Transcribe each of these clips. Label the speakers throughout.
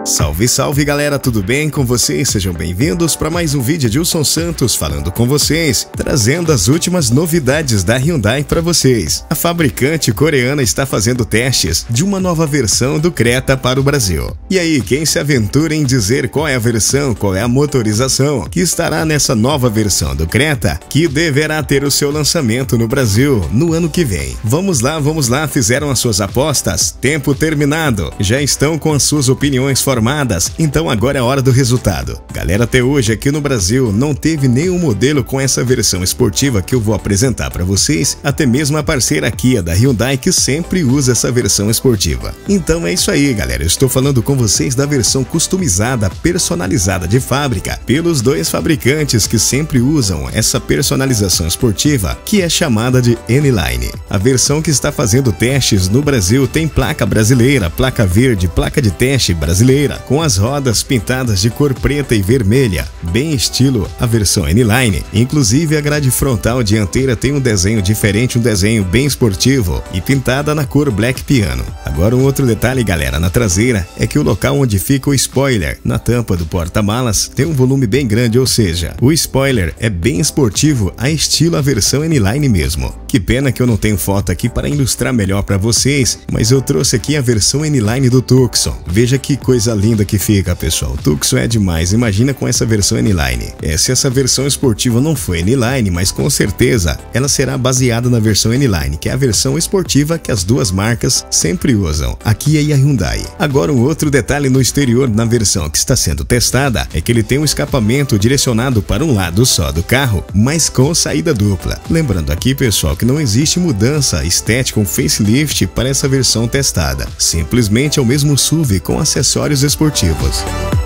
Speaker 1: Salve, salve galera, tudo bem com vocês? Sejam bem-vindos para mais um vídeo de Wilson Santos falando com vocês, trazendo as últimas novidades da Hyundai para vocês. A fabricante coreana está fazendo testes de uma nova versão do Creta para o Brasil. E aí, quem se aventura em dizer qual é a versão, qual é a motorização que estará nessa nova versão do Creta, que deverá ter o seu lançamento no Brasil no ano que vem? Vamos lá, fizeram as suas apostas? Tempo terminado, já estão com as suas opiniões formadas, então agora é a hora do resultado. Galera, até hoje aqui no Brasil não teve nenhum modelo com essa versão esportiva que eu vou apresentar para vocês, até mesmo a parceira aqui, a da Hyundai, que sempre usa essa versão esportiva. Então é isso aí, galera, eu estou falando com vocês da versão customizada, personalizada de fábrica, pelos dois fabricantes que sempre usam essa personalização esportiva, que é chamada de N-Line. A versão que está fazendo testes no Brasil tem placa brasileira, placa verde, placa de teste brasileira, com as rodas pintadas de cor preta e vermelha, bem estilo a versão N-Line. Inclusive a grade frontal dianteira tem um desenho diferente, um desenho bem esportivo e pintada na cor Black Piano. Agora um outro detalhe, galera, na traseira é que o local onde fica o spoiler, na tampa do porta-malas, tem um volume bem grande, ou seja, o spoiler é bem esportivo, a estilo a versão N-Line mesmo. Que pena que eu não tenho foto aqui para ilustrar melhor para vocês, mas eu trouxe aqui a versão N-Line do Tucson. Veja que coisa linda que fica, pessoal. O Tucson é demais, imagina com essa versão N-Line. Se essa versão esportiva não foi N-Line, mas com certeza ela será baseada na versão N-Line, que é a versão esportiva que as duas marcas sempre usam, a Kia e a Hyundai. Agora um outro detalhe no exterior na versão que está sendo testada é que ele tem um escapamento direcionado para um lado só do carro, mas com saída dupla. Lembrando aqui, pessoal, que não existe mudança estética ou facelift para essa versão testada. Simplesmente é o mesmo SUV com acessórios esportivos.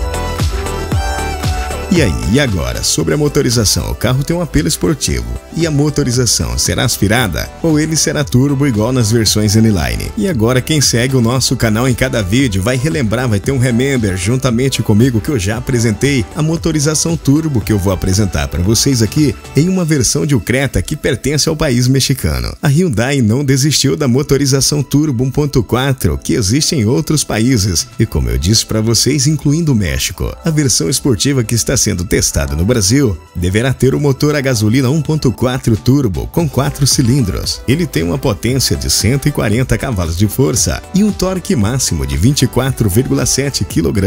Speaker 1: E aí, e agora? Sobre a motorização, o carro tem um apelo esportivo. E a motorização será aspirada ou ele será turbo igual nas versões N-Line? E agora quem segue o nosso canal em cada vídeo vai relembrar, vai ter um remember juntamente comigo que eu já apresentei a motorização turbo que eu vou apresentar para vocês aqui em uma versão de um Creta que pertence ao país mexicano. A Hyundai não desistiu da motorização turbo 1.4 que existe em outros países e, como eu disse para vocês, incluindo o México. A versão esportiva que está sendo testada no Brasil deverá ter o motor a gasolina 1.4 turbo com 4 cilindros. Ele tem uma potência de 140 cavalos de força e um torque máximo de 24,7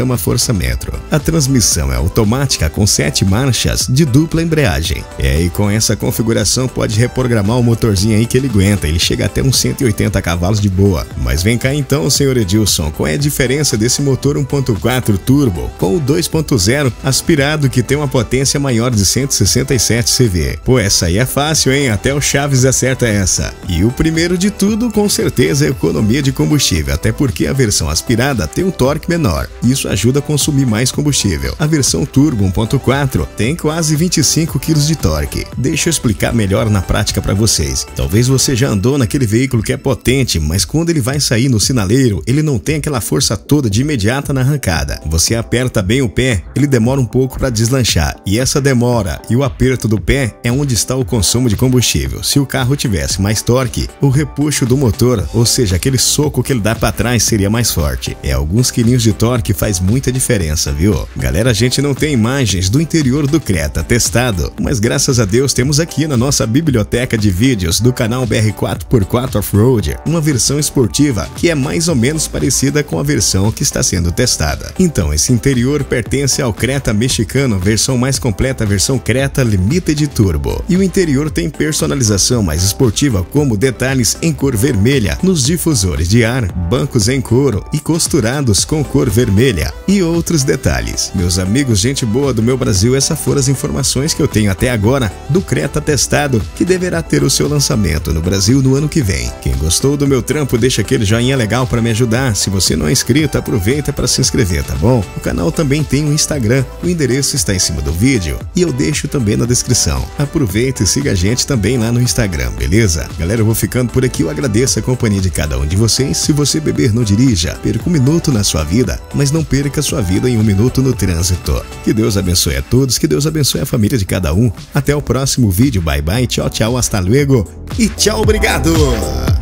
Speaker 1: kgfm. A transmissão é automática com 7 marchas de dupla embreagem. E com essa configuração pode reprogramar o motorzinho aí que ele aguenta, ele chega até uns 180 cavalos de boa. Mas vem cá então, senhor Edilson, qual é a diferença desse motor 1.4 turbo com o 2.0 aspirado que tem uma potência maior de 167 CV. Pô, essa aí é fácil, hein? Até o Chaves acerta essa. E o primeiro de tudo, com certeza, é a economia de combustível, até porque a versão aspirada tem um torque menor. Isso ajuda a consumir mais combustível. A versão turbo 1.4 tem quase 25 kg de torque. Deixa eu explicar melhor na prática para vocês. Talvez você já andou naquele veículo que é potente, mas quando ele vai sair no sinaleiro, ele não tem aquela força toda de imediata na arrancada. Você aperta bem o pé, ele demora um pouco para deslanchar, e essa demora e o aperto do pé é onde está o consumo de combustível. Se o carro tivesse mais torque, o repuxo do motor, ou seja, aquele soco que ele dá para trás, seria mais forte. Alguns quilinhos de torque faz muita diferença, viu? Galera, a gente não tem imagens do interior do Creta testado, mas graças a Deus temos aqui na nossa biblioteca de vídeos do canal BR4x4 Offroad uma versão esportiva que é mais ou menos parecida com a versão que está sendo testada. Então, esse interior pertence ao Creta mexicano, versão mais completa, a versão Creta Limited Turbo. E o interior tem personalização mais esportiva, como detalhes em cor vermelha nos difusores de ar, bancos em couro e costurados com cor vermelha e outros detalhes. Meus amigos, gente boa do meu Brasil, essas foram as informações que eu tenho até agora do Creta testado, que deverá ter o seu lançamento no Brasil no ano que vem. Quem gostou do meu trampo, deixa aquele joinha legal para me ajudar. Se você não é inscrito, aproveita para se inscrever, tá bom? O canal também tem um Instagram, o endereço está em cima do vídeo e eu deixo também na descrição. Aproveita e siga a gente também lá no Instagram, beleza? Galera, eu vou ficando por aqui, eu agradeço a companhia de cada um de vocês. Se você beber, não dirija, perca um minuto na sua vida, mas não perca a sua vida em um minuto no trânsito. Que Deus abençoe a todos, que Deus abençoe a família de cada um. Até o próximo vídeo, bye bye, tchau, tchau, hasta luego e tchau, obrigado!